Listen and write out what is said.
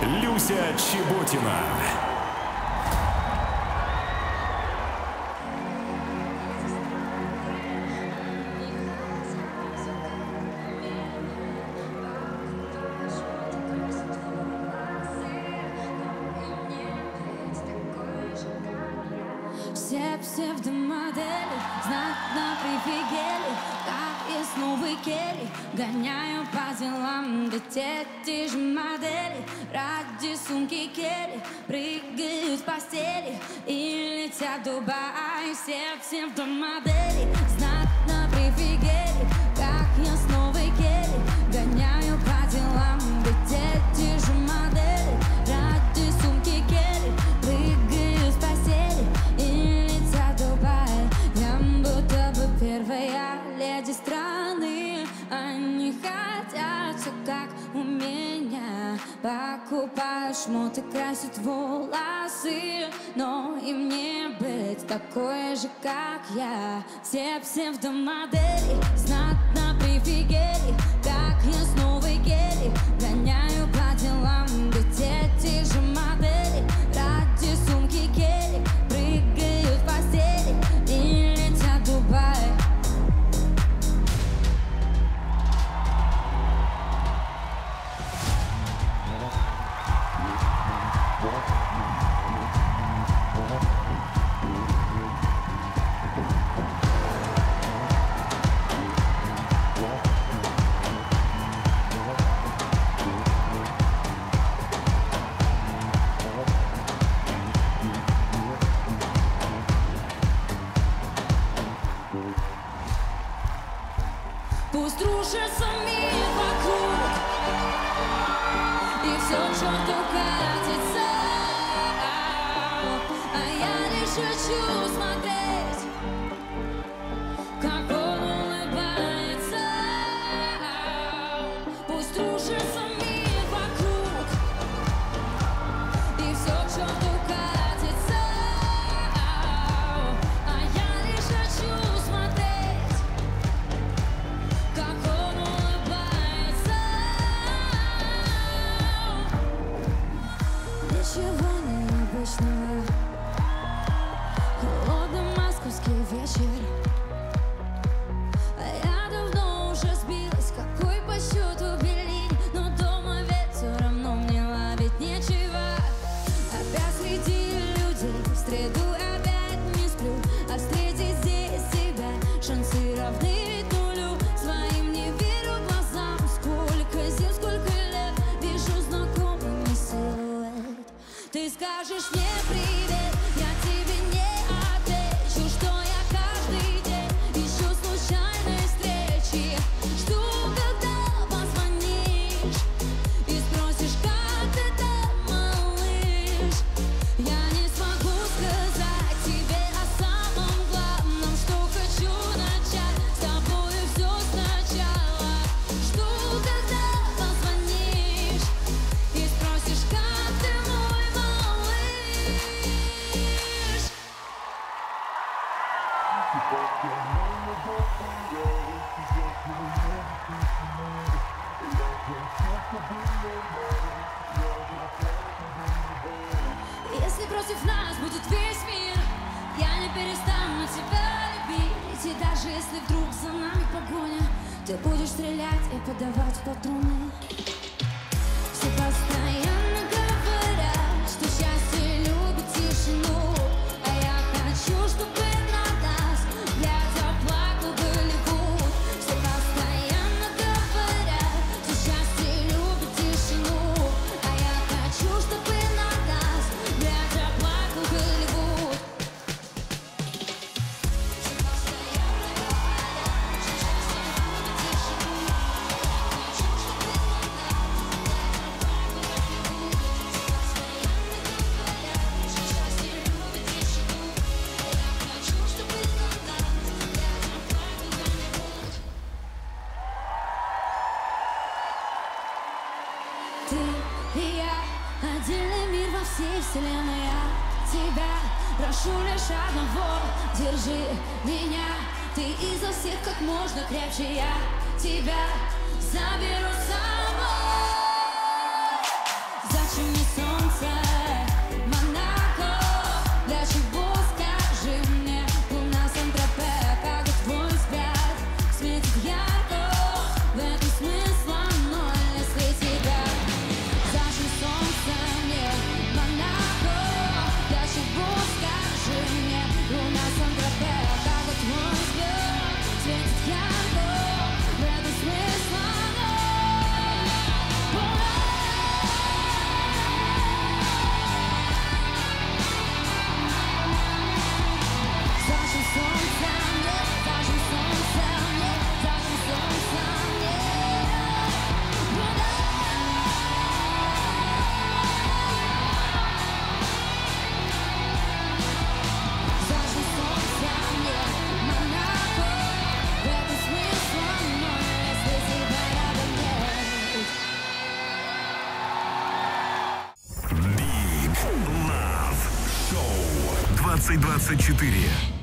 Люся Чеботина. Все псевдомодели знатно прифигели, как я с новой Келли гоняю по делам. Ведь эти же модели ради сумки Келли прыгают в постели и летят в Дубай. Все псевдомодели знатно прифигели, как я с новой Келли гоняю по делам. Ведь эти же модели ради сумки Келли прыгают в постели и летят в Дубай. Я будто бы первая леди страны. Они хотят все как у меня. Покупают шмоты, красят волосы, но им не быть такой же, как я. Все псевдомодели знатно прифигели, как я с новой Келли гоняю по делам. Ведь эти же модели ради сумки Келли прыгают в постели и летят в Дубай. Пусть рушится мир вокруг, и все к черту катится, а я лишь хочу смотреть, как он улыбается. Пусть рушится мир вокруг, и все к черту катится, а я лишь хочу смотреть, как он улыбается. Ничего необычного, холодный московский вечер, а я давно уже сбилась, какой по счету Берлин. Но дома ведь все равно мне ловить нечего. Опять среди людей, в среду опять не сплю, а встретить здесь себя шансы равны ведь нулю. Своим не верю глазам, сколько зим, сколько лет вижу знакомый силуэт. Ты скажешь мне привет, я тебе не отвечу, что я каждый день ищу случайной встречи. Жду, когда позвонишь и спросишь, как ты там, малыш. Я не смогу сказать тебе о самом главном, что хочу начать с тобой все сначала. Жду, когда позвонишь и спросишь, как ты, мой малыш. Если против нас будет весь мир, я не перестану тебя любить. И даже если вдруг за нами погоня, ты будешь стрелять и подавать патроны. Все постоянно говорят, что счастье любит тишину, а я хочу, чтобы на нас глядя плакал Голливуд. Все постоянно говорят, что счастье любит тишину, а я хочу, чтобы на нас глядя плакал Голливуд. Все постоянно говорят, что счастье любит тишину, а я хочу, чтобы на Ты и я, отдельный мир во всей вселенной. Я тебя прошу лишь одного: держи меня, ты изо всех как можно крепче. Я тебя заберу с собой. Зачем мне 2024.